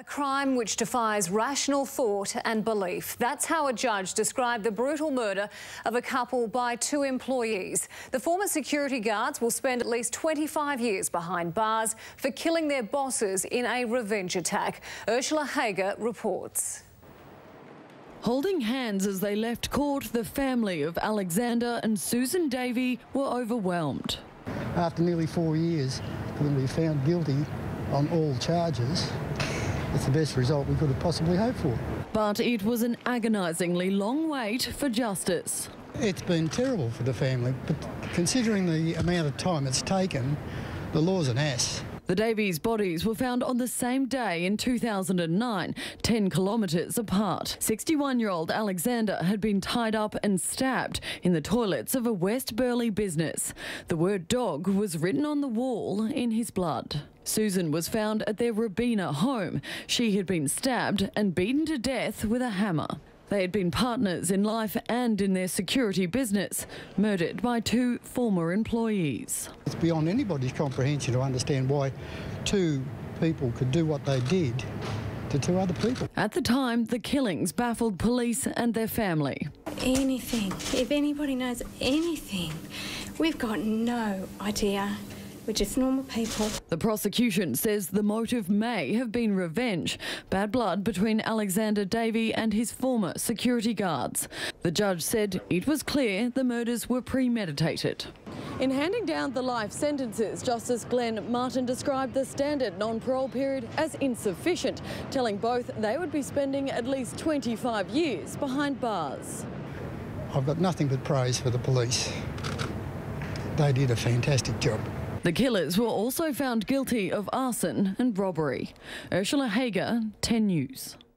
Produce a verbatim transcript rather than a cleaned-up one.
A crime which defies rational thought and belief. That's how a judge described the brutal murder of a couple by two employees. The former security guards will spend at least twenty-five years behind bars for killing their bosses in a revenge attack. Ursula Hager reports. Holding hands as they left court, the family of Alexander and Susan Davey were overwhelmed. After nearly four years, for them to be found guilty on all charges, it's the best result we could have possibly hoped for. But it was an agonisingly long wait for justice. It's been terrible for the family, but considering the amount of time it's taken, the law's an ass. The Davies' bodies were found on the same day in two thousand nine, ten kilometres apart. sixty-one-year-old Alexander had been tied up and stabbed in the toilets of a West Burleigh business. The word dog was written on the wall in his blood. Susan was found at their Robina home. She had been stabbed and beaten to death with a hammer. They had been partners in life and in their security business, murdered by two former employees. It's beyond anybody's comprehension to understand why two people could do what they did to two other people. At the time, the killings baffled police and their family. Anything, if anybody knows anything, we've got no idea. We're just normal people. The prosecution says the motive may have been revenge, bad blood between Alexander Davey and his former security guards. The judge said it was clear the murders were premeditated. In handing down the life sentences, Justice Glenn Martin described the standard non-parole period as insufficient, telling both they would be spending at least twenty-five years behind bars. I've got nothing but praise for the police. They did a fantastic job. The killers were also found guilty of arson and robbery. Ursula Hager, ten News.